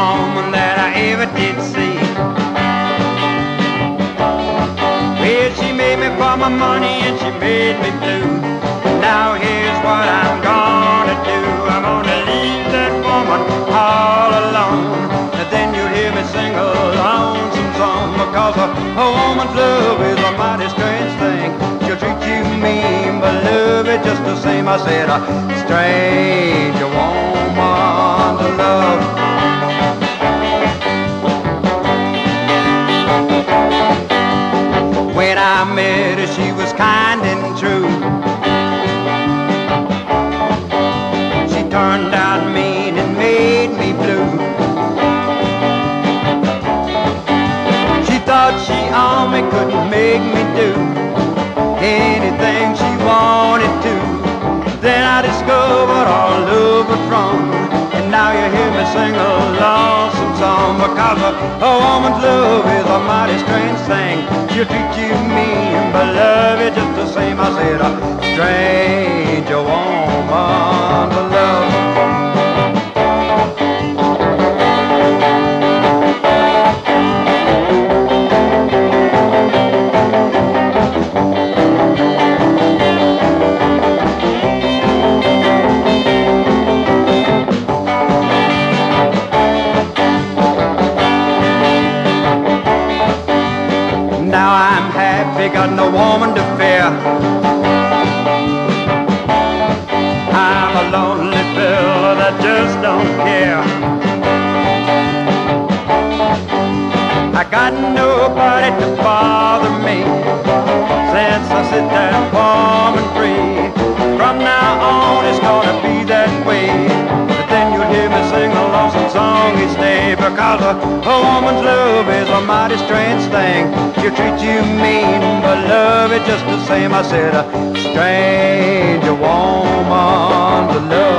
woman that I ever did see. Well, she made me for my money and she made me blue. Now here's what I'm gonna do. I'm gonna leave that woman all alone. And then you'll hear me sing a lonesome song. Because a woman's love is a mighty strange thing. She'll treat you mean, but love it just the same. I said a strange woman to love. When I met her, she was kind and true. She turned out mean and made me blue. She thought she on me, couldn't make me do anything she wanted to. Then I discovered all love was wrong, and now you hear me sing a lonesome song. Because a woman's love is a mighty strange thing. She'll treat you mean, but love you just the same. I said a strange woman to love. Now I'm happy, got no woman to fear. I'm a lonely fella that just don't care. I got nobody to bother me since I sit there warm and free. From now on it's gonna be that way. But then you'll hear me sing a lonesome song each day. Because a woman's love is a mighty strange thing. She'll treat you mean, but love it just the same. I said a strange woman to love.